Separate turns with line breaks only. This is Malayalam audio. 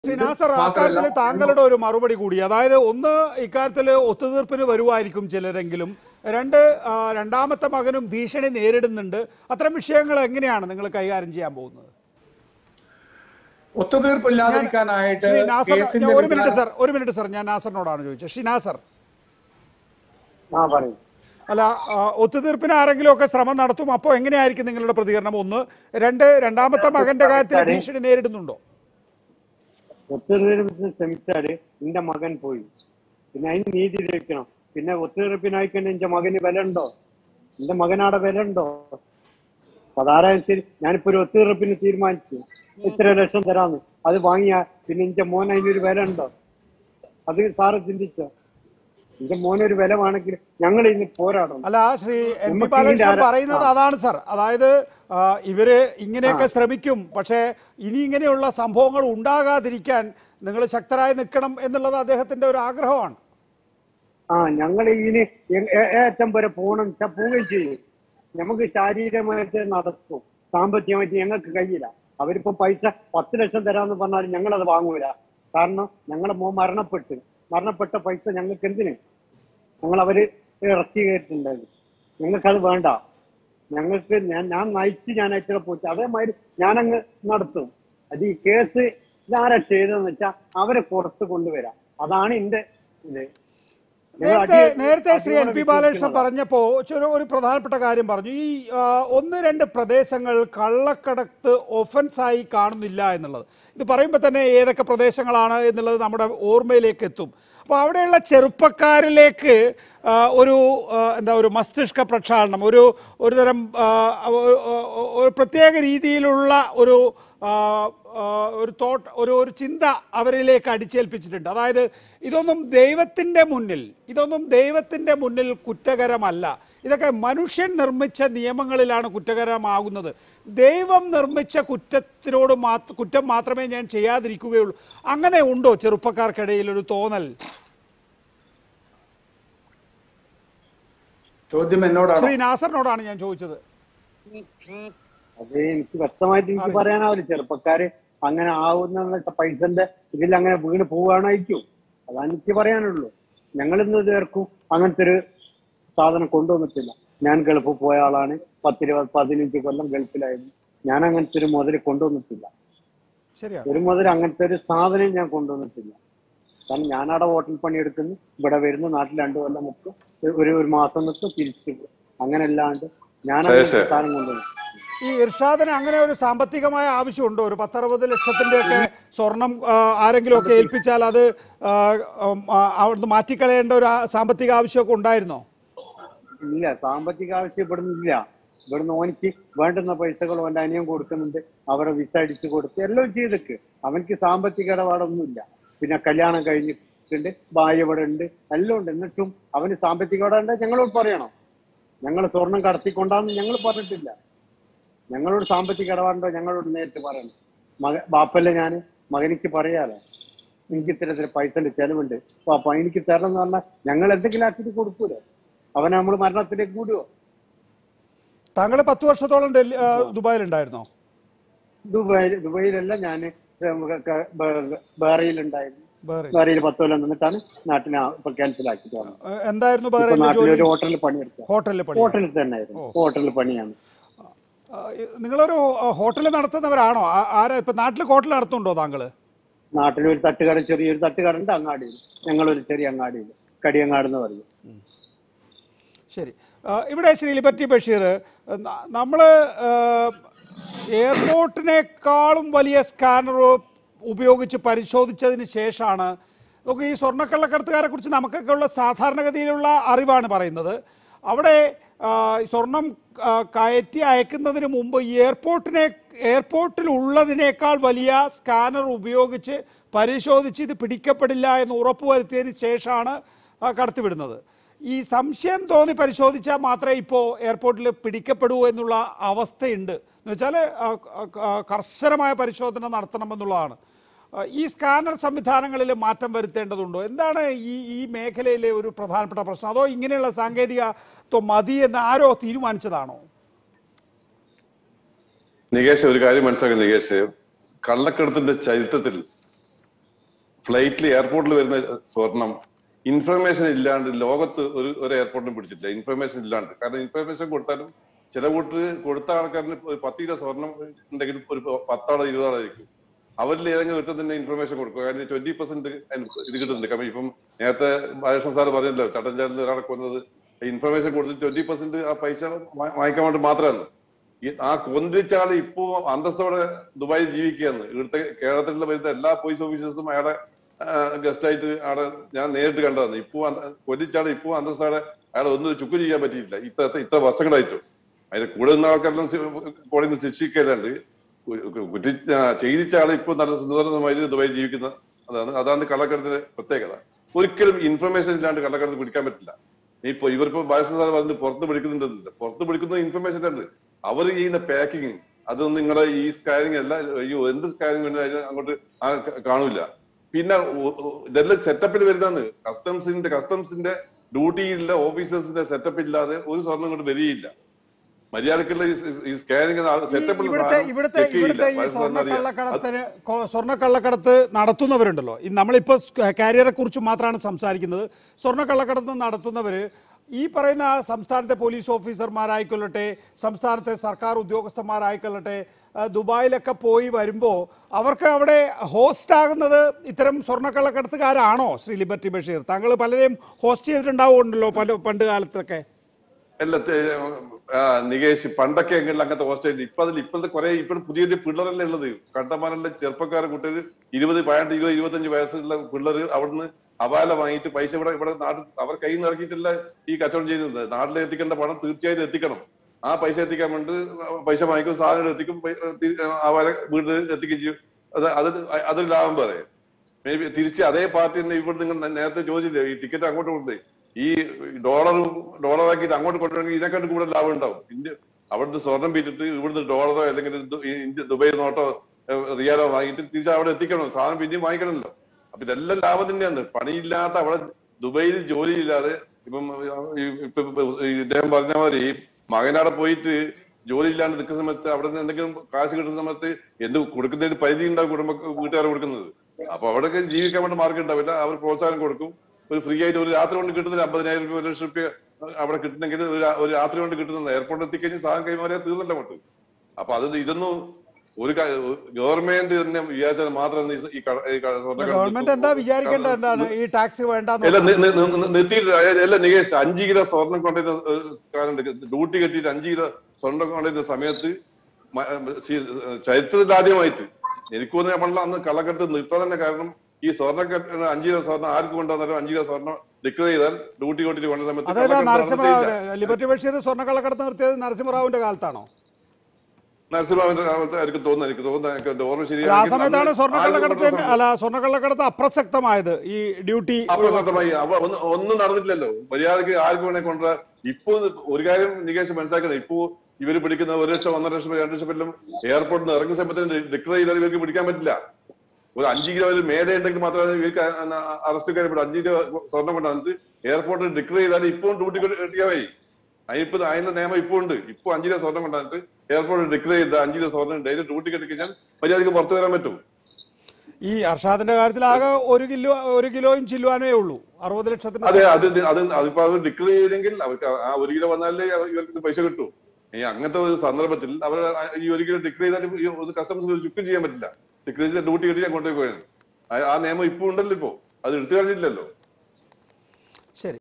ശ്രീനാസർ, അക്കാര്യത്തിൽ താങ്കളുടെ ഒരു മറുപടി കൂടി. അതായത് ഒന്ന്, ഇക്കാര്യത്തിൽ ഒത്തുതീർപ്പിന് വരുമായിരിക്കും ചിലരെങ്കിലും. രണ്ടാമത്തെ മകനും ഭീഷണി നേരിടുന്നുണ്ട്. അത്തരം വിഷയങ്ങൾ എങ്ങനെയാണ് നിങ്ങൾ കൈകാര്യം ചെയ്യാൻ പോകുന്നത്?
ഒത്തുതീർപ്പില്ലാതിരിക്കാനായിട്ട്
ഒരു മിനിറ്റ് സർ, ഞാൻ നാസറിനോടാണ് ചോദിച്ചത്. നാസർ, അല്ല, ഒത്തുതീർപ്പിന് ആരെങ്കിലും ഒക്കെ ശ്രമം നടത്തും, അപ്പോൾ എങ്ങനെയായിരിക്കും നിങ്ങളുടെ പ്രതികരണം? ഒന്ന്. രണ്ടാമത്തെ മകന്റെ കാര്യത്തിൽ ഭീഷണി നേരിടുന്നുണ്ടോ?
ഒത്തുതീർപ്പിന് ശ്രമിച്ചാല് എന്റെ മകൻ പോയി, പിന്നെ അതിന് നീതി ലഭിക്കണം. പിന്നെ ഒത്തുതീർപ്പിനായിക്കണ്ട് എന്റെ മകന് വില ഉണ്ടോ? എന്റെ മകനാടെ വില ഉണ്ടോ? അതാരായാലും ശരി, ഞാനിപ്പോ ഒരു ഒത്തുതീർപ്പിന് തീരുമാനിച്ചു, ഇത്ര ലക്ഷം തരാന്ന്. അത് വാങ്ങിയാ പിന്നെ എന്റെ മോൻ അതിനൊരു വില ഉണ്ടോ? അത് സാറ് ചിന്തിച്ചോ? എന്റെ മോനൊരു വില വേണമെങ്കിൽ ഞങ്ങൾ ഇന്ന് പോരാടണം.
അല്ല, ശ്രീ എം പി ബാലകൃഷ്ണൻ പറയുന്നത് അതാണ് സർ. അതായത് ഇവര് ഇങ്ങനെയൊക്കെ ശ്രമിക്കും, പക്ഷേ ഇനി ഇങ്ങനെയുള്ള സംഭവങ്ങൾ ഉണ്ടാകാതിരിക്കാൻ നിങ്ങൾ ശക്തരായി നിൽക്കണം എന്നുള്ളത് അദ്ദേഹത്തിന്റെ ഒരു ആഗ്രഹമാണ്.
ഞങ്ങൾ ഇനി ഏറ്റം വരെ പോവുകയും ചെയ്യും. നമുക്ക് ശാരീരികമായിട്ട് നടത്തും, സാമ്പത്തികമായിട്ട് ഞങ്ങൾക്ക് കഴിയില്ല. അവരിപ്പോ പൈസ 10 ലക്ഷം തരാമെന്ന് പറഞ്ഞാലും ഞങ്ങളത് വാങ്ങൂല. കാരണം ഞങ്ങളെ മോൻ മരണപ്പെട്ട പൈസ ഞങ്ങൾക്ക് എന്തിന്? അവര് ഇറക്കി കയറ്റുണ്ടായിരുന്നു. ഞങ്ങൾക്കത് വേണ്ട. ഞങ്ങൾക്ക് ഞാൻ നയിച്ച് ഞാൻ അയച്ചിടെ പോയിട്ട് അതേമാതിരി ഞാനങ്ങ് നടത്തും. അത് ഈ കേസ് ഇതാരാ ചെയ്തതെന്ന് വെച്ചാൽ അവരെ പുറത്ത് കൊണ്ടുവരാം. അതാണ് എന്റെ ഇത്.
നേരത്തെ ശ്രീ എൻ പി ബാലകൃഷ്ണൻ പറഞ്ഞപ്പോ ഒരു പ്രധാനപ്പെട്ട കാര്യം പറഞ്ഞു. ഈ 1-2 പ്രദേശങ്ങൾ കള്ളക്കടത്ത് ഒഫൻസായി കാണുന്നില്ല എന്നുള്ളത്. ഇത് പറയുമ്പോൾ തന്നെ ഏതൊക്കെ പ്രദേശങ്ങളാണ് എന്നുള്ളത് നമ്മുടെ ഓർമ്മയിലേക്ക് എത്തും. അപ്പോൾ അവിടെയുള്ള ചെറുപ്പക്കാരിലേക്ക് ഒരു മസ്തിഷ്ക പ്രക്ഷാളനം, ഒരു തരം ഒരു പ്രത്യേക രീതിയിലുള്ള ഒരു ചിന്ത അവരിലേക്ക് അടിച്ചേൽപ്പിച്ചിട്ടുണ്ട്. അതായത് ഇതൊന്നും ദൈവത്തിൻ്റെ മുന്നിൽ കുറ്റകരമല്ല. ഇതൊക്കെ മനുഷ്യൻ നിർമ്മിച്ച നിയമങ്ങളിലാണ് കുറ്റകരമാകുന്നത്. ദൈവം നിർമ്മിച്ച കുറ്റം മാത്രമേ ഞാൻ ചെയ്യാതിരിക്കുകയുള്ളൂ. അങ്ങനെ ഉണ്ടോ ചെറുപ്പക്കാർക്കിടയിൽ ഒരു തോന്നൽ?
ചോദ്യം എന്നോടാണ്,
ശ്രീ നാസറിനോടാണ് ഞാൻ ചോദിച്ചത്.
അത് എനിക്ക് വ്യക്തമായിട്ട് എനിക്ക് പറയാനാവില്ല. ചെറുപ്പക്കാര് അങ്ങനെ ആവുന്ന പൈസന്റെ ഇതിൽ അങ്ങനെ വീണ് പോവുകയാണായിരിക്കും. അതാണ് എനിക്ക് പറയാനുള്ളൂ. ഞങ്ങളിന്ന് ചേർക്കും അങ്ങനത്തെ ഒരു സാധനം കൊണ്ടുവന്നിട്ടില്ല. ഞാൻ ഗൾഫിൽ പോയ ആളാണ്. 10-15 കൊല്ലം ഗൾഫിലായിരുന്നു. ഞാൻ അങ്ങനത്തെ ഒരു മുതൽ കൊണ്ടുവന്നിട്ടില്ല. അങ്ങനത്തെ ഒരു സാധനം ഞാൻ കൊണ്ടുവന്നിട്ടില്ല. കാരണം ഞാനവിടെ ഹോട്ടൽ പണിയെടുക്കുന്നു, ഇവിടെ വരുന്നു, നാട്ടിൽ 2 കൊല്ലം നിൽക്കും, ഒരു മാസം നിൽക്കും, തിരിച്ചു പോകും. അങ്ങനെ അല്ലാണ്ട് ഞാൻ സാധനം കൊണ്ടുവന്നു.
ഈ ഇർഷാദിന് അങ്ങനെ ഒരു സാമ്പത്തികമായ ആവശ്യമുണ്ടോ? ഒരു 10-60 ലക്ഷത്തിന്റെ ഒക്കെ സ്വർണം ആരെങ്കിലും ഒക്കെ ഏൽപ്പിച്ചാൽ അത് അവിടുന്ന് മാറ്റിക്കളയേണ്ട ഒരു സാമ്പത്തിക ആവശ്യമൊക്കെ ഉണ്ടായിരുന്നോ?
ഇല്ല, സാമ്പത്തിക ആവശ്യം ഇവിടുന്ന് ഇല്ല. ഇവിടുന്ന് ഓനിക്ക് വേണ്ടുന്ന പൈസകൾ അവന്റെ അനിയൻ കൊടുക്കുന്നുണ്ട്. അവരെ വിസ അടിച്ചു കൊടുത്ത് എല്ലാം ചെയ്തിട്ട് അവനക്ക് സാമ്പത്തിക ഇടപാടൊന്നുമില്ല. പിന്നെ കല്യാണം കഴിഞ്ഞിട്ടുണ്ട്, ഭാര്യ ഇവിടെ ഉണ്ട്, എല്ലാം ഉണ്ട്. എന്നിട്ടും അവന് സാമ്പത്തിക ഇടപാടുണ്ട് ഞങ്ങളോട് പറയണം. ഞങ്ങൾ സ്വർണം കടത്തിക്കൊണ്ടാന്ന് ഞങ്ങൾ പറഞ്ഞിട്ടില്ല. ഞങ്ങളോട് സാമ്പത്തിക ഇടപാടുണ്ടോ ഞങ്ങളോട് നേരിട്ട് പറയണം. ബാപ്പല്ലേ ഞാൻ മകനിക്ക് പറയാലോ, എനിക്ക് ഇത്തരത്തിൽ പൈസന്റെ ചെലവുണ്ട്, പാപ്പ എനിക്ക് തരണം എന്ന് പറഞ്ഞാൽ ഞങ്ങൾ എന്തെങ്കിലും ആക്കിയിട്ട് കൊടുക്കൂലോ. അവനെ നമ്മൾ മരണത്തിലേക്ക് കൂടുവോ?
താങ്കൾ 10 വർഷത്തോളം ദുബായിലുണ്ടായിരുന്നോ?
ദുബായിലല്ല, ഞാൻ ബഹ്റൈനിലുണ്ടായിരുന്നു. ബഹ്റൈനിൽ 10 കൊല്ലം നിന്നിട്ടാണ് നാട്ടിനെ ഇപ്പൊ ക്യാൻസൽ ആക്കിയിട്ട് വന്നത്. നാട്ടിലൊരു ഹോട്ടലിൽ പണിയെടുത്തു. ഹോട്ടലിൽ തന്നെ ആയിരുന്നു, ഹോട്ടലിൽ പണിയാണ്.
നിങ്ങളൊരു ഹോട്ടൽ നടത്തുന്നവരാണോ? ആരാ ഇപ്പൊ നാട്ടിൽ ഹോട്ടൽ നടത്തുന്നുണ്ടോ താങ്കള്?
നാട്ടിലൊരു തട്ടുകട, ചെറിയൊരു തട്ടുകട ഉണ്ട് അങ്ങാടിയിൽ. ഞങ്ങളൊരു ചെറിയ അങ്ങാടിയിൽ, കടിയങ്ങാട് എന്ന് പറയും.
ശരി. ഇവിടെ ശ്രീ ലിബർട്ടി ബഷീർ, നമ്മൾ എയർപോർട്ടിനേക്കാളും വലിയ സ്കാനർ ഉപയോഗിച്ച് പരിശോധിച്ചതിന് ശേഷമാണ് നമുക്ക് ഈ സ്വർണ്ണക്കള്ളക്കടത്തുകാരെ കുറിച്ച് നമുക്കൊക്കെ ഉള്ള സാധാരണഗതിയിലുള്ള അറിവാണ് പറയുന്നത്. അവിടെ സ്വർണം കയറ്റി അയക്കുന്നതിന് മുമ്പ് എയർപോർട്ടിൽ ഉള്ളതിനേക്കാൾ വലിയ സ്കാനർ ഉപയോഗിച്ച് പരിശോധിച്ച് ഇത് പിടിക്കപ്പെടില്ല എന്ന് ഉറപ്പുവരുത്തിയതിന് ശേഷമാണ് കടത്തിവിടുന്നത്. ഈ സംശയം തോന്നി പരിശോധിച്ചാൽ മാത്രമേ ഇപ്പോൾ എയർപോർട്ടിൽ പിടിക്കപ്പെടൂ എന്നുള്ള അവസ്ഥയുണ്ട്. എന്ന് വെച്ചാൽ കർശനമായ പരിശോധന നടത്തണമെന്നുള്ളതാണ്. ഈ സ്കാനർ സംവിധാനങ്ങളിൽ മാറ്റം വരുത്തേണ്ടതുണ്ടോ? എന്താണ് ഈ മേഖലയിലെ ഒരു പ്രധാനപ്പെട്ട പ്രശ്നം? അതോ ഇങ്ങനെയുള്ള സാങ്കേതികത്വം മതി എന്ന് ആരോ തീരുമാനിച്ചതാണോ?
നികേഷ്, ഒരു കാര്യം മനസ്സിലാക്കുക നികേഷ്, കള്ളക്കടത്തിന്റെ ചരിത്രത്തിൽ ഫ്ലൈറ്റിൽ എയർപോർട്ടിൽ വരുന്ന സ്വർണം ഇൻഫർമേഷൻ ഇല്ലാണ്ട് ലോകത്ത് ഒരു എയർപോർട്ടിനും പിടിച്ചിട്ടില്ല. ഇൻഫർമേഷൻ ഇല്ലാണ്ട്. കാരണം ഇൻഫർമേഷൻ കൊടുത്താലും ചില കൂട്ടർ കൊടുത്ത ആൾക്കാരിന് 10 കിലോ സ്വർണം ഉണ്ടെങ്കിൽ ഒരു 10 ആളോ 20 ആളോ ആയിരിക്കും. അവരിൽ ഏതെങ്കിലും ഒരുത്തം തന്നെ ഇൻഫർമേഷൻ കൊടുക്കുക. കാരണം 20% ഇത് കിട്ടുന്നുണ്ട്. കാരണം ഇപ്പം നേരത്തെ ബാലകൃഷ്ണൻ സാർ പറഞ്ഞല്ലോ, ചട്ടഞ്ചാലിൽ ഒരാളെ കൊന്നത് ഇൻഫർമേഷൻ കൊടുത്തിട്ട് 20% ആ പൈസ വാങ്ങിക്കാൻ വേണ്ടി മാത്രമാണ്. ആ കൊന്നിച്ച ആള് ഇപ്പോ അന്തസ്സോടെ ദുബായിൽ ജീവിക്കുകയാണ്. ഇവിടുത്തെ കേരളത്തിലുള്ള വരുന്ന എല്ലാ പോലീസ് ഓഫീസേഴ്സും അയാളെ ഗസ്റ്റ് ആയിട്ട് അവിടെ ഞാൻ നേരിട്ട് കണ്ടതാണ്. ഇപ്പോ കൊല്ലിച്ചാള് ഇപ്പോ അന്തസ്സോടെ അയാളെ ഒന്നും ചുക്ക് ചെയ്യാൻ പറ്റിയില്ല ഇത്ര വർഷങ്ങളായിട്ടും. അതിന് കൂടെ നിന്ന ആൾക്കാരെല്ലാം കോടതിയിൽ നിന്ന് ശിക്ഷിക്കലുണ്ട്. ചെയ്തിച്ച ആള് ഇപ്പൊ നല്ല സുന്ദരമായി ദുബായിൽ ജീവിക്കുന്ന അതാണ് കള്ളക്കടത്തിന്റെ പ്രത്യേകത. ഒരിക്കലും ഇൻഫർമേഷൻ ഇല്ലാണ്ട് കള്ളക്കടത്ത് പിടിക്കാൻ പറ്റില്ല. ഇപ്പൊ ഇവരിപ്പോ ബാലകൃഷ്ണൻ സാർ പറഞ്ഞ് പുറത്ത് പിടിക്കുന്നുണ്ട്. പുറത്ത് പിടിക്കുന്ന ഇൻഫർമേഷൻ ഉണ്ട്. അവർ ചെയ്യുന്ന പാക്കിങ് അതൊന്നും നിങ്ങളുടെ ഈ സ്കാനിങ് അല്ല. എന്ത് സ്കാനിങ് വേണ്ടി അങ്ങോട്ട് കാണൂല. പിന്നെ ഇതെല്ലാം സെറ്റപ്പിൽ വരുന്നതാണ്. കസ്റ്റംസിന്റെ ഡ്യൂട്ടിയിലുള്ള ഓഫീസേഴ്സിന്റെ സെറ്റപ്പ് ഇല്ലാതെ ഒരു സ്വർണ്ണം ഇങ്ങോട്ട് വരികയില്ല. മര്യാദക്കുള്ള ഈ സ്കാനിങ് സെറ്റപ്പിൽ
ഇവിടുത്തെ ഈ സ്വർണ്ണക്കള്ളക്കടത്ത് നടത്തുന്നവരുണ്ടല്ലോ, നമ്മളിപ്പോ കാരിയറെ കുറിച്ച് മാത്രമാണ് സംസാരിക്കുന്നത്. സ്വർണ്ണക്കള്ളക്കടത്ത് നടത്തുന്നവര് ഈ പറയുന്ന സംസ്ഥാനത്തെ പോലീസ് ഓഫീസർമാരായിക്കൊള്ളട്ടെ, സംസ്ഥാനത്തെ സർക്കാർ ഉദ്യോഗസ്ഥന്മാരായിക്കൊള്ളട്ടെ, ദുബായിലൊക്കെ പോയി വരുമ്പോൾ അവർക്ക് അവിടെ ഹോസ്റ്റ് ആകുന്നത് ഇത്തരം സ്വർണ്ണക്കള്ളക്കടത്തുകാരാണോ? ശ്രീ ലിബർട്ടി ബഷീർ, താങ്കൾ പലരെയും ഹോസ്റ്റ് ചെയ്തിട്ടുണ്ടാവുമല്ലോ പണ്ട് കാലത്തൊക്കെ.
അല്ല നികേഷ്, പണ്ടൊക്കെ എങ്കിലും അങ്ങനത്തെ ഹോസ്റ്റൽ ഇപ്പോഴത്തെ കുറെ പുതിയ പിള്ളേരല്ലേ ഉള്ളത്. കണ്ടമാനല്ല ചെറുപ്പക്കാരെ കുട്ടികൾ 20, 18, 25 വയസ്സുള്ള പിള്ളേർ അവിടുന്ന് അപാല വാങ്ങിയിട്ട് പൈസ ഇവിടെ നാട്ടിൽ അവർ കയ്യിൽ നിന്ന് ഇറക്കിയിട്ടല്ല ഈ കച്ചവടം ചെയ്യുന്നത്. നാട്ടിൽ എത്തിക്കേണ്ട പണം തീർച്ചയായിട്ടും എത്തിക്കണം. ആ പൈസ എത്തിക്കാൻ വേണ്ടി പൈസ വാങ്ങിക്കും, സാധനം എത്തിക്കും, അപാല വീട്ടിൽ എത്തിക്കുകയും ചെയ്യും. അതൊരു ലാഭം പറയാം. മേ ബി തിരിച്ച് അതേ പാർട്ടി തന്നെ ഇവിടെ നിങ്ങൾ നേരത്തെ ചോദിച്ചില്ലേ, ഈ ടിക്കറ്റ് അങ്ങോട്ട് കൊടുത്തേ ഈ ഡോളറാക്കിയിട്ട് അങ്ങോട്ട് കൊണ്ടുവരണമെങ്കിൽ ഇതിനെക്കാട്ട് കൂടുതൽ ലാഭം ഉണ്ടാവും. അവിടുന്ന് സ്വർണം വിറ്റിട്ട് ഇവിടുന്ന് ഡോളറോ അല്ലെങ്കിൽ ദുബൈ നോട്ടോ റിയാലോ വാങ്ങിയിട്ട് തിരിച്ച് അവിടെ എത്തിക്കണം. സാധനം പിന്നെയും വാങ്ങിക്കണമല്ലോ. അപ്പൊ ഇതെല്ലാം ലാഭം തന്നെയാണ്. പണിയില്ലാത്ത അവിടെ ദുബൈയിൽ ജോലിയില്ലാതെ ഇപ്പം ഇദ്ദേഹം പറഞ്ഞ മാതിരി മകനവിടെ പോയിട്ട് ജോലി ഇല്ലാണ്ട് നിൽക്കുന്ന സമയത്ത് അവിടെ നിന്ന് എന്തെങ്കിലും കാശ് കിട്ടുന്ന സമയത്ത് എന്ത് കൊടുക്കുന്നതിന് പരിധി ഉണ്ടാവും വീട്ടുകാർ കൊടുക്കുന്നത്. അപ്പൊ അവിടെയൊക്കെ ജീവിക്കാൻ വേണ്ടി മാർഗം ഉണ്ടാവില്ല. അവർ പ്രോത്സാഹനം കൊടുക്കും. ഒരു ഫ്രീ ആയിട്ട് ഒരു രാത്രി കൊണ്ട് കിട്ടുന്നില്ല 50,000 രൂപ 1,00,000 രൂപ അവിടെ കിട്ടണമെങ്കിൽ ഒരു രാത്രി കൊണ്ട് കിട്ടുന്നത് എയർപോർട്ടിൽ എത്തിക്കഴിഞ്ഞ് സാധനം കൈമാറിയാൽ തീർന്നല്ല അങ്ങോട്ട്. അപ്പൊ ഇതൊന്നും ഒരു ഗവൺമെന്റ് തന്നെ വിചാരിച്ചാൽ മാത്രം
ഗവൺമെന്റ് എന്താ വിചാരിക്കേണ്ടത്? എന്താണ് ഈ ടാക്സ് വേണ്ട
നിർത്തിയിട്ട് അല്ല നികേഷ്, 5 കിലോ സ്വർണം കൊണ്ടുവരുന്ന ഡ്യൂട്ടി കെട്ടിയിട്ട് 5 കിലോ സ്വർണം കൊണ്ടുവരുന്ന സമയത്ത് ചരിത്രത്തിൽ ആദ്യമായിട്ട് എനിക്ക് തോന്നുന്നു നമ്മളെ അന്ന് കള്ളക്കടത്ത് നിർത്താൻ തന്നെ കാരണം ഈ സ്വർണ്ണക്കെട്ട് 5 കിലോ സ്വർണം ആർക്ക് കൊണ്ടുവന്നാലും 5 കിലോ സ്വർണം ഡിക്ലെയർ ചെയ്താൽ ഡ്യൂട്ടി കൊണ്ടിട്ട് കൊണ്ടുവന്ന സമയത്ത്
ലിബർട്ടി ബഷീർ സ്വർണ്ണക്കള്ളക്കടത്ത് നിർത്തിയത് നരസിംഹറാവുവിന്റെ കാലത്താണോ?
നരസിംഹറാവുവിന്റെ കാലത്ത് എനിക്ക് തോന്നുന്നു ഓർമ്മ ശരിയാണ്.
ആ സമയത്താണ് സ്വർണ്ണക്കള്ളക്കടത്ത് അപ്രസക്തമായത്. ഈ ഡ്യൂട്ടി
അപ്രസക്തമായി ഒന്നും നടന്നിട്ടില്ലല്ലോ. മര്യാദക്ക് ആർക്ക് വേണേ കൊണ്ടുവരാ. ഇപ്പൊ ഒരു കാര്യം നികേഷ് മനസ്സിലാക്കണം. ഇപ്പോ ഇവര് പിടിക്കുന്ന 1 ലക്ഷം 1.5 ലക്ഷം 2 ലക്ഷം എല്ലാം എയർപോർട്ടിൽ നിന്ന് ഇറങ്ങുന്ന സമയത്ത് ഡിക്ലെയർ ചെയ്താൽ ഇവർക്ക് പിടിക്കാൻ പറ്റില്ല. ഒരു 5 കിലോ മേലെ ഉണ്ടെങ്കിൽ മാത്രമേ ഇവർക്ക് അറസ്റ്റുകാരെ വിടും. 5 കിലോ സ്വർണം കൊണ്ടുവന്നിട്ട് എയർപോർട്ടിൽ ഡിക്ലെയർ ചെയ്താൽ ഇപ്പോൾ ഡ്യൂട്ടി കിട്ടിയായി. അതിന്റെ നിയമം ഇപ്പോൾ ഉണ്ട്. ഇപ്പൊ 5 കിലോ സ്വർണം കൊണ്ടുവന്നിട്ട് എയർപോർട്ടിൽ ഡിക്ലെയർ ചെയ്ത 5 കിലോ സ്വർണം ഡെയിലി ഡ്യൂട്ടി കിട്ടിക്കഴിഞ്ഞാൽ മര്യാദക്ക് പുറത്തു വരാൻ പറ്റും.
ഈ അർഷാദിന്റെ കാര്യത്തിൽ ആകെ 1 കിലോയും ചില്ലുവാനേ ഉള്ളൂ 60 ലക്ഷത്തിന്.
അതെ, അതിപ്പോ അവർ ഡിക്ലെയർ ചെയ്തെങ്കിൽ അവർക്ക് ആ 1 കിലോ വന്നാലേ ഇവർക്ക് പൈസ കിട്ടൂ. അങ്ങനത്തെ ഒരു സന്ദർഭത്തിൽ അവർ ഈ 1 കിലോ ഡിക്ലെയർ ചെയ്താൽ കസ്റ്റംസിന് ചുക്കും ചെയ്യാൻ പറ്റില്ല. ഡിക്ലെയർ ചെയ്ത ഡ്യൂട്ടി കിട്ടി ഞാൻ കൊണ്ടുപോയി. ആ നിയമം ഇപ്പൊ ഉണ്ടല്ലോ. ഇപ്പോ അത് എടുത്തു കഴിഞ്ഞില്ലല്ലോ.
ശരി.